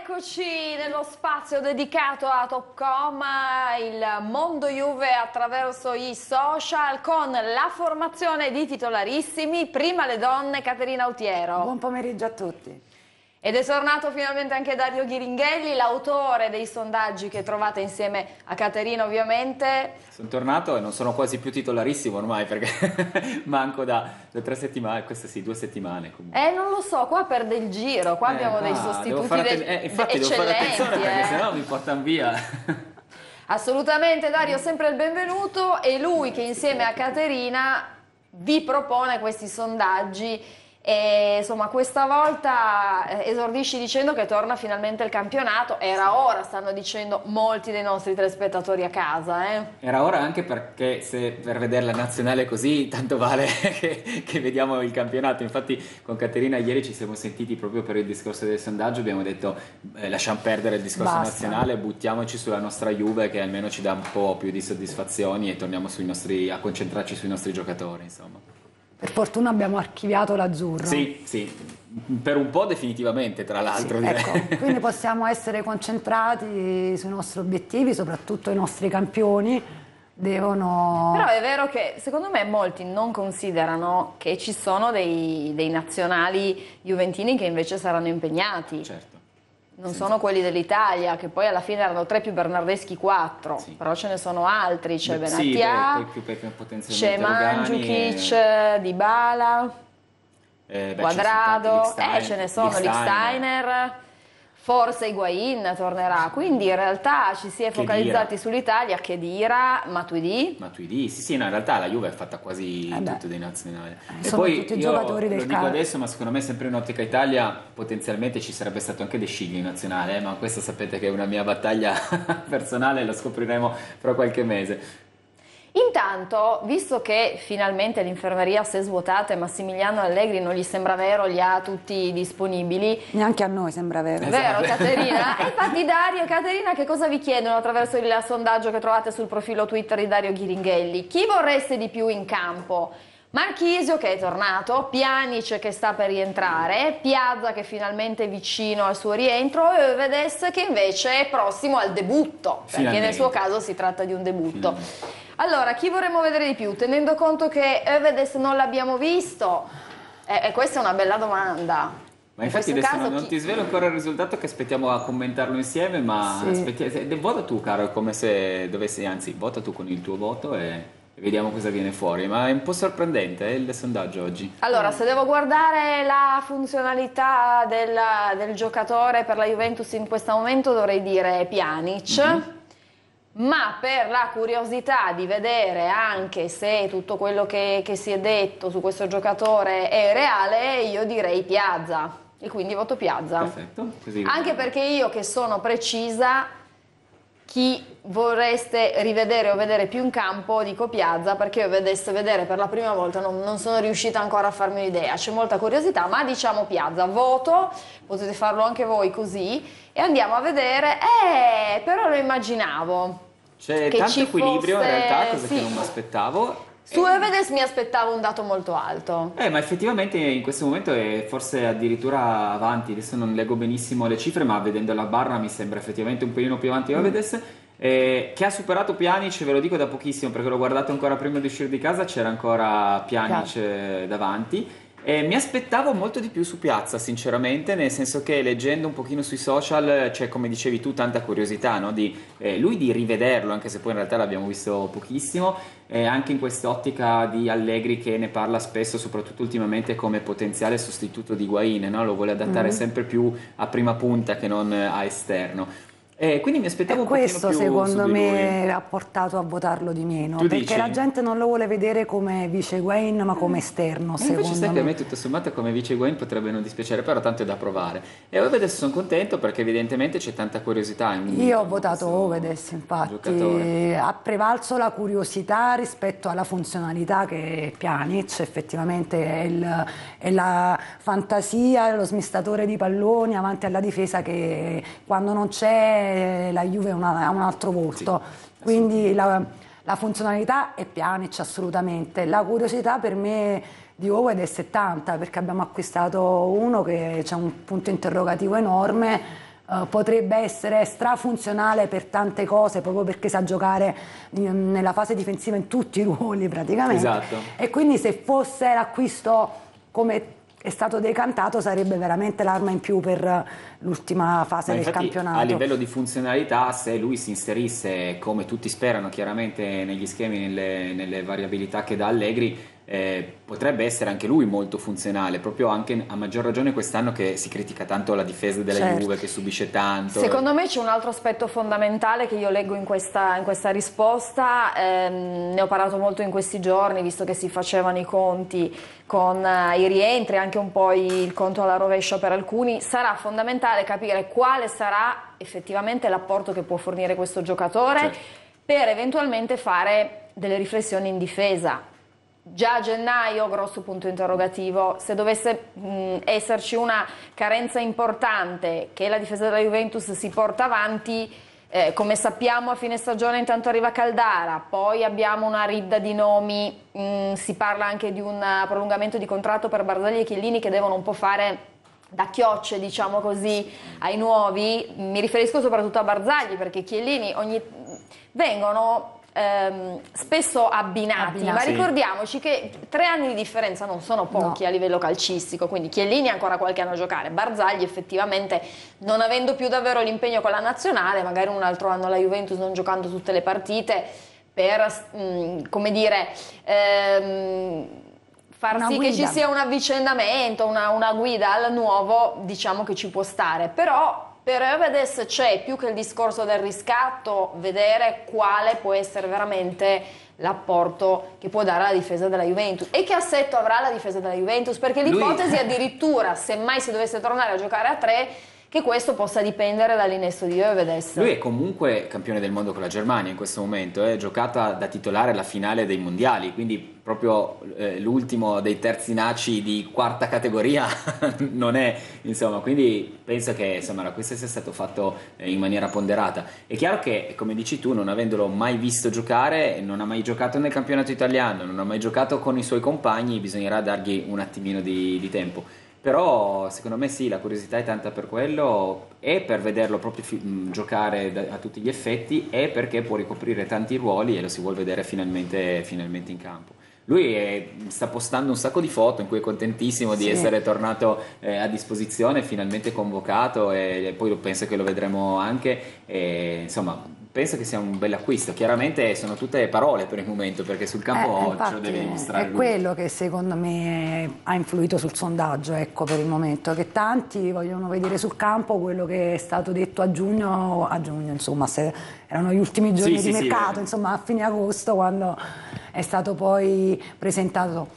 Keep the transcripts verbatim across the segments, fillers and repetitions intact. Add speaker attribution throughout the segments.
Speaker 1: Eccoci nello spazio dedicato a Topcom, il mondo Juve attraverso i social, con la formazione di titolarissimi. Prima le donne, Caterina Autiero.
Speaker 2: Buon pomeriggio a tutti.
Speaker 1: Ed è tornato finalmente anche Dario Ghiringhelli, l'autore dei sondaggi che trovate insieme a Caterina ovviamente.
Speaker 3: Sono tornato e non sono quasi più titolarissimo ormai perché manco da, da tre settimane, queste sì, due settimane comunque.
Speaker 1: Eh non lo so, qua perde il giro, qua
Speaker 3: Eh,
Speaker 1: abbiamo dei
Speaker 3: ah,
Speaker 1: sostituti
Speaker 3: devo fare
Speaker 1: del,
Speaker 3: eh, infatti
Speaker 1: eccellenti.
Speaker 3: devo fare attenzione perché
Speaker 1: eh.
Speaker 3: sennò mi portano via.
Speaker 1: Assolutamente Dario, sempre il benvenuto, e lui che insieme a Caterina vi propone questi sondaggi. E insomma questa volta esordisci dicendo che torna finalmente il campionato. Era ora, stanno dicendo molti dei nostri telespettatori a casa, eh?
Speaker 3: Era ora anche perché se per vedere la nazionale così tanto vale che, che vediamo il campionato. Infatti con Caterina ieri ci siamo sentiti proprio per il discorso del sondaggio, abbiamo detto eh, lasciamo perdere il discorso
Speaker 2: Basta.
Speaker 3: nazionale, buttiamoci sulla nostra Juve che almeno ci dà un po' più di soddisfazioni e torniamo sui nostri, a concentrarci sui nostri giocatori, insomma.
Speaker 2: Per fortuna abbiamo archiviato l'azzurro.
Speaker 3: Sì, sì, per un po' definitivamente, tra l'altro.
Speaker 2: Sì, ecco, quindi possiamo essere concentrati sui nostri obiettivi, soprattutto i nostri campioni devono...
Speaker 1: Però è vero che secondo me molti non considerano che ci sono dei, dei nazionali juventini che invece saranno impegnati.
Speaker 3: Certo.
Speaker 1: Non
Speaker 3: Senza...
Speaker 1: sono quelli dell'Italia, che poi alla fine erano tre più bernardeschi quattro, sì. Però ce ne sono altri, c'è Benatia,
Speaker 3: sì,
Speaker 1: c'è Mandzukic, e... Dybala,
Speaker 3: eh, beh,
Speaker 1: Quadrado, eh, ce ne sono,
Speaker 3: Lichtsteiner.
Speaker 1: Forse Higuain tornerà, quindi in realtà ci si è focalizzati sull'Italia. Khedira, Matuidi.
Speaker 3: Matuidi, sì sì, no, in realtà la Juve è fatta quasi
Speaker 2: eh
Speaker 3: tutto dei nazionali.
Speaker 2: Eh,
Speaker 3: e
Speaker 2: sono
Speaker 3: poi
Speaker 2: tutti i
Speaker 3: io
Speaker 2: giocatori del
Speaker 3: lo dico
Speaker 2: calcio.
Speaker 3: adesso, ma secondo me sempre in ottica Italia potenzialmente ci sarebbe stato anche De Sciglio in nazionale, eh, ma questa sapete che è una mia battaglia personale, lo scopriremo fra qualche mese.
Speaker 1: Intanto, visto che finalmente l'infermeria si è svuotata e Massimiliano Allegri non gli sembra vero, li ha tutti disponibili.
Speaker 2: Neanche a noi sembra vero.
Speaker 1: Vero,
Speaker 3: esatto.
Speaker 1: Caterina? E infatti Dario e Caterina che cosa vi chiedono attraverso il sondaggio che trovate sul profilo Twitter di Dario Ghiringhelli? Chi vorreste di più in campo? Marchisio che è tornato, Pjanic che sta per rientrare, Piazza che finalmente è vicino al suo rientro e Övedes che invece è prossimo al debutto, perché
Speaker 3: Finalmente.
Speaker 1: nel suo caso si tratta di un debutto.
Speaker 3: Finalmente.
Speaker 1: Allora, chi vorremmo vedere di più? Tenendo conto che Övedes non l'abbiamo visto, e eh, questa è una bella domanda.
Speaker 3: Ma infatti
Speaker 1: in
Speaker 3: adesso
Speaker 1: caso
Speaker 3: non,
Speaker 1: chi...
Speaker 3: non ti svelo ancora il risultato che aspettiamo a commentarlo insieme, ma
Speaker 2: Sì.
Speaker 3: aspetti... vota tu caro, come se dovessi, anzi vota tu con il tuo voto e... e vediamo cosa viene fuori, ma è un po' sorprendente eh, il sondaggio oggi.
Speaker 1: Allora, se devo guardare la funzionalità del, del giocatore per la Juventus in questo momento dovrei dire Pjanic, mm-hmm. Ma per la curiosità di vedere anche se tutto quello che, che si è detto su questo giocatore è reale, io direi Piazza, e quindi voto Piazza.
Speaker 3: Perfetto. Così
Speaker 1: anche perché io che sono precisa, chi vorreste rivedere o vedere più in campo dico Piazza, perché io vedesse vedere per la prima volta non, non sono riuscita ancora a farmi un'idea, c'è molta curiosità, ma diciamo Piazza, voto, potete farlo anche voi così e andiamo a vedere. Eh, però lo immaginavo
Speaker 3: c'è
Speaker 1: che
Speaker 3: tanto
Speaker 1: ci
Speaker 3: equilibrio
Speaker 1: fosse...
Speaker 3: in realtà, cosa
Speaker 1: sì.
Speaker 3: che non mi aspettavo.
Speaker 1: Su Övedes mi aspettavo un dato molto alto.
Speaker 3: Eh, ma effettivamente in questo momento è forse addirittura avanti, adesso non leggo benissimo le cifre, ma vedendo la barra mi sembra effettivamente un pelino più avanti Övedes, eh, che ha superato Pjanic, ve lo dico da pochissimo perché l'ho guardato ancora prima di uscire di casa, c'era ancora Pjanic eh, davanti. Eh, mi aspettavo molto di più su Piazza, sinceramente, nel senso che leggendo un pochino sui social c'è, come dicevi tu, tanta curiosità, no? di, eh, lui di rivederlo, anche se poi in realtà l'abbiamo visto pochissimo, eh, anche in quest'ottica di Allegri che ne parla spesso, soprattutto ultimamente, come potenziale sostituto di Higuain, no? Lo vuole adattare mm-hmm. sempre più a prima punta che non a esterno. Eh, quindi mi aspettavo
Speaker 2: e
Speaker 3: un pochino
Speaker 2: questo
Speaker 3: più
Speaker 2: secondo
Speaker 3: su di
Speaker 2: me
Speaker 3: lui.
Speaker 2: ha portato a votarlo di meno,
Speaker 3: Tu
Speaker 2: perché
Speaker 3: dici?
Speaker 2: la gente non lo vuole vedere come vice Higuain ma come esterno,
Speaker 3: Ma
Speaker 2: secondo
Speaker 3: invece sai
Speaker 2: me.
Speaker 3: che a me tutto sommato come vice Higuain potrebbe non dispiacere, però tanto è da provare. E Övedes sono contento perché evidentemente c'è tanta curiosità in
Speaker 2: Io ho votato Övedes, infatti
Speaker 3: giocatore.
Speaker 2: Ha prevalso la curiosità rispetto alla funzionalità che è Pjanic, effettivamente è, il, è la fantasia, lo smistatore di palloni avanti alla difesa che quando non c'è la Juve ha un altro volto, sì, quindi la, la funzionalità è Pjanic assolutamente, la curiosità per me di Övedes è tanta perché abbiamo acquistato uno che c'è un punto interrogativo enorme, Uh, potrebbe essere strafunzionale per tante cose, proprio perché sa giocare in, nella fase difensiva in tutti i ruoli praticamente.
Speaker 3: Esatto.
Speaker 2: E quindi se fosse l'acquisto come è stato decantato sarebbe veramente l'arma in più per l'ultima fase
Speaker 3: Ma
Speaker 2: del
Speaker 3: infatti,
Speaker 2: campionato.
Speaker 3: a livello di funzionalità, se lui si inserisse come tutti sperano chiaramente negli schemi, nelle, nelle variabilità che dà Allegri, eh, potrebbe essere anche lui molto funzionale, proprio anche a maggior ragione quest'anno che si critica tanto la difesa della
Speaker 2: Certo.
Speaker 3: Juve, che subisce tanto.
Speaker 1: Secondo me c'è un altro aspetto fondamentale che io leggo in questa, in questa risposta, ehm, ne ho parlato molto in questi giorni, visto che si facevano i conti con uh, i rientri, anche un po' il conto alla rovescia per alcuni. Sarà fondamentale capire quale sarà effettivamente l'apporto che può fornire questo giocatore,
Speaker 3: certo,
Speaker 1: per eventualmente fare delle riflessioni in difesa. Già a gennaio, grosso punto interrogativo, se dovesse mh, esserci una carenza importante che la difesa della Juventus si porta avanti, eh, come sappiamo a fine stagione intanto arriva Caldara, poi abbiamo una ridda di nomi, mh, si parla anche di un prolungamento di contratto per Barzagli e Chiellini che devono un po' fare da chiocce, diciamo così, ai nuovi. Mi riferisco soprattutto a Barzagli, perché Chiellini ogni... vengono ehm, spesso abbinati,
Speaker 2: Abbinati.
Speaker 1: ma
Speaker 3: Sì.
Speaker 1: ricordiamoci che tre anni di differenza non sono pochi
Speaker 2: No.
Speaker 1: a livello calcistico, quindi Chiellini ha ancora qualche anno a giocare, Barzagli effettivamente non avendo più davvero l'impegno con la nazionale, magari un altro anno la Juventus non giocando tutte le partite, per, mh, come dire... Ehm, far
Speaker 2: Una
Speaker 1: sì che
Speaker 2: guida.
Speaker 1: ci sia un avvicendamento, una, una guida al nuovo, diciamo che ci può stare, però per Evedes c'è più che il discorso del riscatto, vedere quale può essere veramente l'apporto che può dare la difesa della Juventus e che assetto avrà la difesa della Juventus, perché
Speaker 3: Lui-
Speaker 1: l'ipotesi addirittura, se mai si dovesse tornare a giocare a tre, che questo possa dipendere dall'innesto di Evedes.
Speaker 3: Lui è comunque campione del mondo con la Germania in questo momento, è giocata da titolare la finale dei mondiali, quindi proprio eh, l'ultimo dei terzinaci di quarta categoria non è, insomma, quindi penso che insomma l'acquisto sia stato fatto eh, in maniera ponderata. È chiaro che, come dici tu, non avendolo mai visto giocare, non ha mai giocato nel campionato italiano, non ha mai giocato con i suoi compagni, bisognerà dargli un attimino di, di tempo. Però secondo me sì, la curiosità è tanta per quello, e per vederlo proprio fi- mh, giocare da- a tutti gli effetti, e perché può ricoprire tanti ruoli e lo si vuole vedere finalmente, finalmente in campo. Lui è- sta postando un sacco di foto in cui è contentissimo di
Speaker 2: Sì.
Speaker 3: essere tornato eh, a disposizione, finalmente convocato, e, e poi lo- penso che lo vedremo anche, e, insomma penso che sia un bel acquisto. Chiaramente sono tutte parole per il momento, perché sul campo
Speaker 2: Eh,
Speaker 3: ce lo
Speaker 2: infatti,
Speaker 3: deve dimostrare
Speaker 2: è
Speaker 3: lui.
Speaker 2: quello che secondo me ha influito sul sondaggio, ecco, per il momento, che tanti vogliono vedere sul campo quello che è stato detto a giugno, a giugno insomma, se erano gli ultimi giorni
Speaker 3: Sì,
Speaker 2: di
Speaker 3: sì, sì,
Speaker 2: mercato,
Speaker 3: eh.
Speaker 2: insomma a fine agosto, quando è stato poi presentato.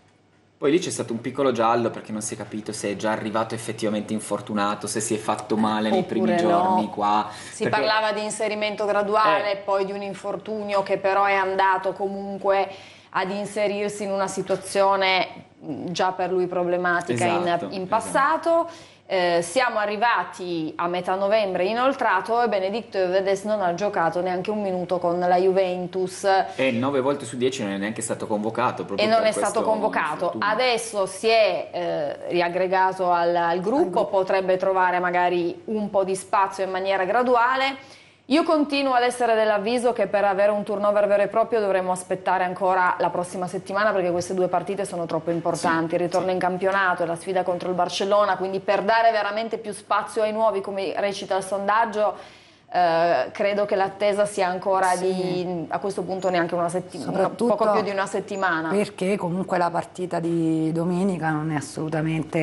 Speaker 3: Poi lì c'è stato un piccolo giallo, perché non si è capito se è già arrivato effettivamente infortunato, se si è fatto male nei primi
Speaker 1: Oppure no.
Speaker 3: giorni qua.
Speaker 1: Si
Speaker 3: perché-
Speaker 1: parlava di inserimento graduale,
Speaker 3: Eh.
Speaker 1: poi di un infortunio che però è andato comunque ad inserirsi in una situazione mh, già per lui problematica in-
Speaker 3: Esatto,
Speaker 1: in, passato. Eh, siamo arrivati a metà novembre inoltrato e Benedicto Evedes non ha giocato neanche un minuto con la Juventus.
Speaker 3: E nove volte su dieci non è neanche stato convocato. proprio
Speaker 1: E non
Speaker 3: per
Speaker 1: è stato
Speaker 3: questo
Speaker 1: convocato.
Speaker 3: infortunio.
Speaker 1: Adesso si è eh, riaggregato al, al gruppo, potrebbe trovare magari un po' di spazio in maniera graduale. Io continuo ad essere dell'avviso che per avere un turnover vero e proprio dovremmo aspettare ancora la prossima settimana, perché queste due partite sono troppo importanti.
Speaker 3: Sì,
Speaker 1: Il ritorno
Speaker 3: sì.
Speaker 1: in campionato e la sfida contro il Barcellona, quindi per dare veramente più spazio ai nuovi, come recita il sondaggio, Eh, credo che l'attesa sia ancora
Speaker 2: Sì.
Speaker 1: di, a questo punto, neanche una settimana,
Speaker 2: Soprattutto
Speaker 1: poco più di una settimana.
Speaker 2: Perché comunque la partita di domenica non è assolutamente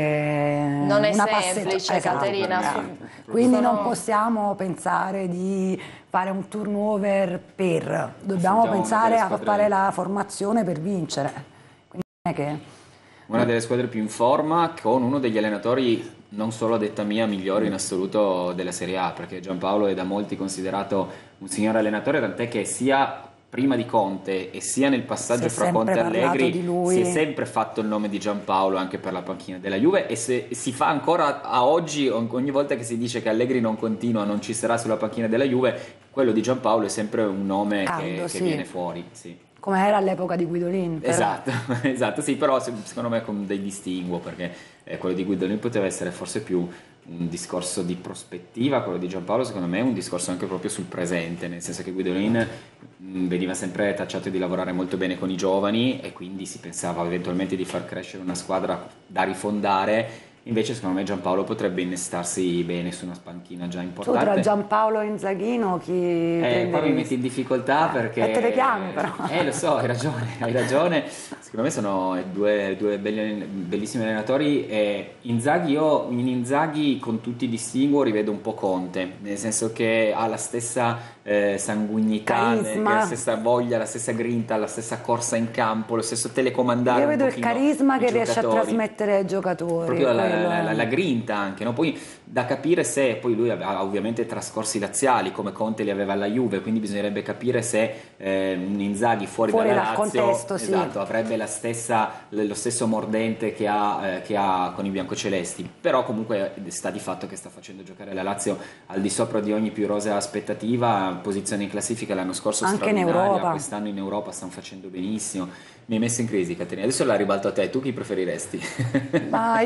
Speaker 1: Non è
Speaker 2: una
Speaker 1: semplice,
Speaker 2: passeggiata.
Speaker 1: Caterina.
Speaker 2: Esatto.
Speaker 1: su-
Speaker 2: Quindi
Speaker 1: sono-
Speaker 2: non possiamo pensare di fare un turnover per, dobbiamo
Speaker 3: Affrontiamo
Speaker 2: pensare
Speaker 3: delle
Speaker 2: a
Speaker 3: squadre-
Speaker 2: fare la formazione per vincere. Quindi non è che...
Speaker 3: Una delle squadre più in forma, con uno degli allenatori, non solo a detta mia, migliori in assoluto della Serie A, perché Giampaolo è da molti considerato un signor allenatore, tant'è che sia prima di Conte e sia nel passaggio
Speaker 2: Si è
Speaker 3: fra
Speaker 2: sempre
Speaker 3: Conte e
Speaker 2: parlato
Speaker 3: Allegri
Speaker 2: di lui.
Speaker 3: si è sempre fatto il nome di Giampaolo anche per la panchina della Juve, e se si fa ancora a oggi, ogni volta che si dice che Allegri non continua, non ci sarà sulla panchina della Juve, quello di Giampaolo è sempre un nome
Speaker 2: Caldo,
Speaker 3: che, che
Speaker 2: sì.
Speaker 3: viene fuori, sì.
Speaker 2: come era all'epoca di Guidolin. però.
Speaker 3: Esatto, esatto, sì, però se- secondo me con dei distinguo, perché eh, quello di Guidolin poteva essere forse più, un discorso di prospettiva, quello di Giampaolo secondo me è un discorso anche proprio sul presente, nel senso che Guidolin veniva sempre tacciato di lavorare molto bene con i giovani e quindi si pensava eventualmente di far crescere una squadra da rifondare. Invece secondo me Giampaolo potrebbe innestarsi bene su una panchina già importante.
Speaker 2: Tu tra Giampaolo e Inzaghino chi
Speaker 3: eh, Qua mi metti in difficoltà
Speaker 2: eh,
Speaker 3: perché...
Speaker 2: E te le chiami però.
Speaker 3: Eh lo so, hai ragione, hai ragione. Secondo me sono due, due belli, bellissimi allenatori e Inzaghi, io in Inzaghi con tutti i distinguo rivedo un po' Conte, nel senso che ha la stessa eh, sanguinità, la stessa voglia, la stessa grinta, la stessa corsa in campo, lo stesso telecomandare.
Speaker 2: Io vedo il carisma che riesce a trasmettere ai giocatori.
Speaker 3: Proprio la, la, la, la grinta anche, no? Poi da capire se, poi lui ha ovviamente trascorsi laziali come Conte li aveva alla Juve, quindi bisognerebbe capire se eh, un Inzaghi fuori, fuori dalla Lazio contesto, esatto, sì. avrebbe la stessa, lo stesso mordente che ha, eh, che ha con i biancocelesti, però comunque sta di fatto che sta facendo giocare la Lazio al di sopra di ogni più rosea aspettativa, posizione in classifica l'anno scorso
Speaker 2: anche in Europa,
Speaker 3: quest'anno in Europa stanno facendo benissimo. Mi hai messo in crisi, Caterina, adesso la ribalto a te, tu chi preferiresti?
Speaker 2: Ma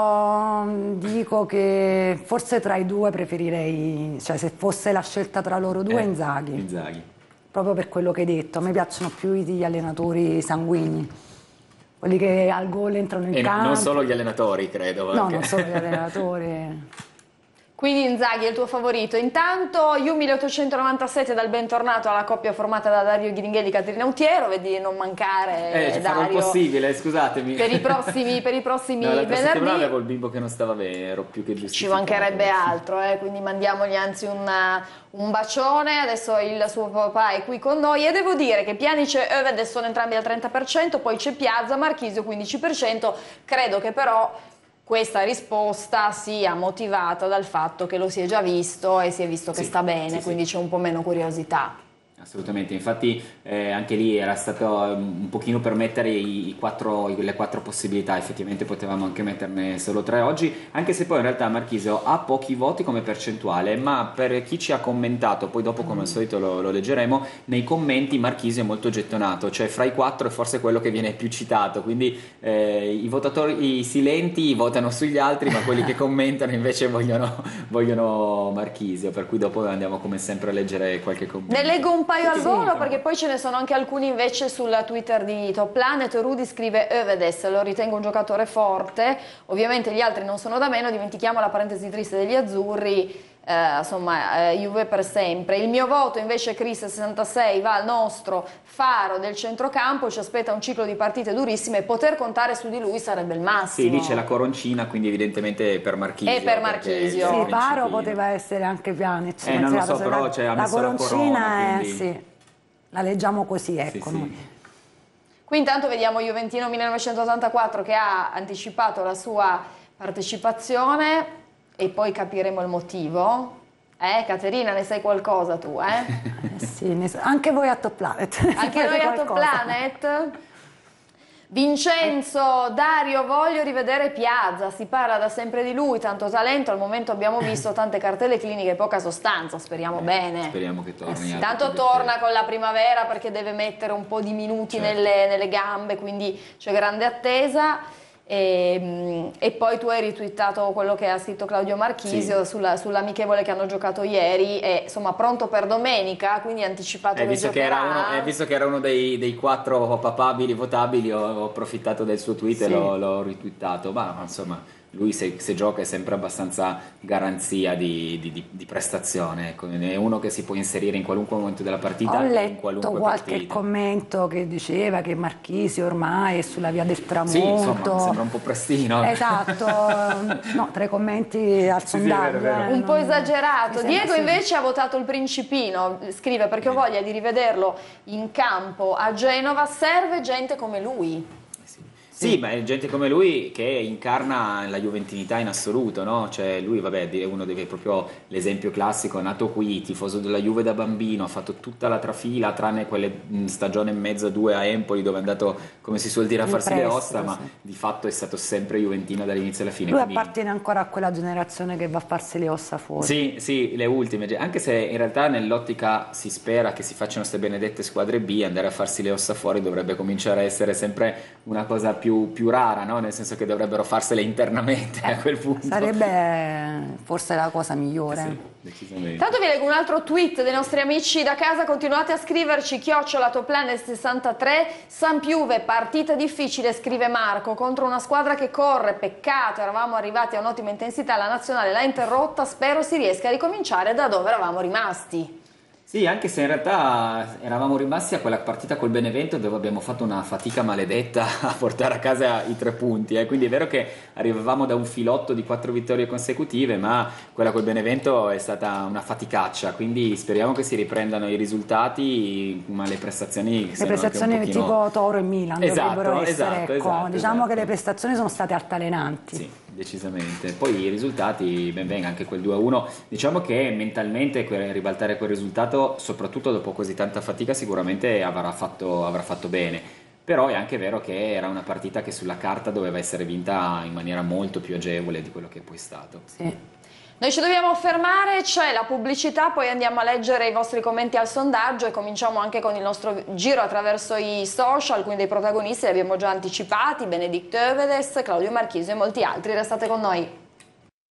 Speaker 2: io dico che forse tra i due preferirei, cioè se fosse la scelta tra loro due, eh, Inzaghi.
Speaker 3: Inzaghi.
Speaker 2: Proprio per quello che hai detto, a me piacciono più gli allenatori sanguigni, quelli che al gol entrano in
Speaker 3: e
Speaker 2: campo.
Speaker 3: Non solo gli allenatori, credo.
Speaker 2: No,
Speaker 3: anche.
Speaker 2: non solo gli allenatori.
Speaker 1: Quindi Inzaghi è il tuo favorito. Intanto Ju milleottocentonovantasette dal bentornato alla coppia formata da Dario Ghiringhelli e Caterina Utiero, vedi di non mancare
Speaker 3: eh,
Speaker 1: Dario.
Speaker 3: È possibile, scusatemi.
Speaker 1: Per i prossimi, per i prossimi
Speaker 3: no,
Speaker 1: venerdì.
Speaker 3: No, avevo il bimbo che non stava bene, ero più che giustificato.
Speaker 1: Ci mancherebbe altro, eh, quindi mandiamogli anzi una, un bacione. Adesso il suo papà è qui con noi e devo dire che Pjanic e Øved sono entrambi al trenta per cento, poi c'è Piazza, Marchisio quindici per cento. Credo che però questa risposta sia motivata dal fatto che lo si è già visto e si è visto che
Speaker 3: sì,
Speaker 1: sta bene,
Speaker 3: sì,
Speaker 1: quindi
Speaker 3: sì.
Speaker 1: c'è un po' meno curiosità.
Speaker 3: Assolutamente, infatti eh, anche lì era stato un pochino per mettere i, i quattro, le quattro possibilità, effettivamente potevamo anche metterne solo tre oggi, anche se poi in realtà Marchisio ha pochi voti come percentuale, ma per chi ci ha commentato, poi dopo come al solito lo, lo leggeremo, nei commenti Marchisio è molto gettonato, cioè fra i quattro è forse quello che viene più citato, quindi eh, i votatori i silenti votano sugli altri, ma quelli che commentano invece vogliono, vogliono Marchisio, per cui dopo andiamo come sempre a leggere qualche commento.
Speaker 1: Ne leggo un paio al volo
Speaker 3: sì,
Speaker 1: perché poi ce ne sono anche alcuni invece sul Twitter di Top Planet. Rudy scrive Øvedes, lo ritengo un giocatore forte, ovviamente gli altri non sono da meno, dimentichiamo la parentesi triste degli azzurri, eh, insomma eh, Juve per sempre. Il mio voto invece Chris sessantasei va al nostro faro del centrocampo, ci aspetta un ciclo di partite durissime e poter contare su di lui sarebbe il massimo.
Speaker 3: Sì, dice la coroncina, quindi evidentemente per Marchisio.
Speaker 1: E per Marchisio.
Speaker 2: Sì, Faro poteva essere anche Pjanic.
Speaker 3: Eh, non lo so, però
Speaker 2: la,
Speaker 3: cioè, ha
Speaker 2: la
Speaker 3: messo
Speaker 2: coroncina
Speaker 3: la corona,
Speaker 2: è,
Speaker 3: quindi...
Speaker 2: sì, la leggiamo così, ecco.
Speaker 3: Sì,
Speaker 2: noi.
Speaker 3: sì.
Speaker 1: Qui intanto vediamo Juventino millenovecentottantaquattro che ha anticipato la sua partecipazione e poi capiremo il motivo. Eh, Caterina, ne sai qualcosa tu, eh?
Speaker 2: Eh sì, ne so, anche voi a Top Planet.
Speaker 1: Anche noi a Top Planet? Vincenzo, Dario, voglio rivedere Piazza, si parla da sempre di lui, tanto talento, al momento abbiamo visto tante cartelle cliniche e poca sostanza, speriamo
Speaker 3: eh,
Speaker 1: bene.
Speaker 3: Speriamo che torni.
Speaker 1: Eh, tanto torna con la primavera perché deve mettere un po' di minuti certo. nelle, nelle gambe, quindi c'è grande attesa. E, e poi tu hai ritwittato quello che ha scritto Claudio Marchisio sì. sulla, sull'amichevole che hanno giocato ieri e insomma pronto per domenica, quindi anticipato
Speaker 3: eh,
Speaker 1: che
Speaker 3: visto
Speaker 1: giocherà.
Speaker 3: Che era uno, eh, visto che era uno dei, dei quattro papabili votabili ho, ho approfittato del suo tweet sì. e l'ho, l'ho ritwittato, ma insomma lui se, se gioca è sempre abbastanza garanzia di, di, di, di prestazione, ecco. È uno che si può inserire in qualunque momento della partita.
Speaker 2: Ho letto
Speaker 3: in qualunque
Speaker 2: qualche
Speaker 3: partita.
Speaker 2: commento che diceva che Marchisio ormai è sulla via del tramonto.
Speaker 3: Sì, insomma, sembra un po' prestino.
Speaker 2: Esatto, no, tra i commenti al
Speaker 3: sì,
Speaker 2: sondaggio.
Speaker 3: Sì, vero, vero.
Speaker 1: Un po' esagerato. Diego
Speaker 2: sì.
Speaker 1: invece ha votato il Principino, scrive perché ho voglia di rivederlo in campo a Genova, serve gente come lui.
Speaker 3: Sì, ma è gente come lui che incarna la juventinità in assoluto, no? Cioè lui, vabbè, è uno dei proprio l'esempio classico, è nato qui, tifoso della Juve da bambino, ha fatto tutta la trafila, tranne quelle stagione e mezza, due a Empoli, dove è andato, come si suol dire, a farsi le ossa, ma sì. di fatto è stato sempre juventino dall'inizio alla fine.
Speaker 2: Lui
Speaker 3: quindi...
Speaker 2: appartiene ancora a quella generazione che va a farsi le ossa fuori.
Speaker 3: Sì, sì, le ultime, anche se in realtà nell'ottica si spera che si facciano queste benedette squadre B, andare a farsi le ossa fuori dovrebbe cominciare a essere sempre una cosa più più, più rara, no? Nel senso che dovrebbero farsele internamente a quel punto.
Speaker 2: Sarebbe forse la cosa migliore.
Speaker 3: Sì, decisamente.
Speaker 1: Tanto vi leggo un altro tweet dei nostri amici da casa, continuate a scriverci, chiocciola Toplanet sessantatré, San Piuve, partita difficile, scrive Marco, contro una squadra che corre, peccato, eravamo arrivati a un'ottima intensità, la nazionale l'ha interrotta, spero si riesca a ricominciare da dove eravamo rimasti.
Speaker 3: Sì, anche se in realtà eravamo rimasti a quella partita col Benevento dove abbiamo fatto una fatica maledetta a portare a casa i tre punti, eh. Quindi è vero che arrivavamo da un filotto di quattro vittorie consecutive, ma quella col Benevento è stata una faticaccia, quindi speriamo che si riprendano i risultati, ma le prestazioni
Speaker 2: le prestazioni anche un pochino... tipo Toro e Milan
Speaker 3: esatto,
Speaker 2: dovrebbero essere,
Speaker 3: esatto,
Speaker 2: ecco,
Speaker 3: esatto,
Speaker 2: diciamo
Speaker 3: esatto.
Speaker 2: che le prestazioni sono state altalenanti.
Speaker 3: Sì, decisamente. Poi i risultati, ben venga, anche quel due a uno, diciamo che mentalmente quel, ribaltare quel risultato, soprattutto dopo così tanta fatica, sicuramente avrà fatto, avrà fatto bene. Però è anche vero che era una partita che sulla carta doveva essere vinta in maniera molto più agevole di quello che poi è stato.
Speaker 2: Sì.
Speaker 1: Noi ci dobbiamo fermare, c'è la pubblicità, poi andiamo a leggere i vostri commenti al sondaggio e cominciamo anche con il nostro giro attraverso i social. Alcuni dei protagonisti li abbiamo già anticipati, Benedicto Evedes, Claudio Marchisio e molti altri. Restate con noi.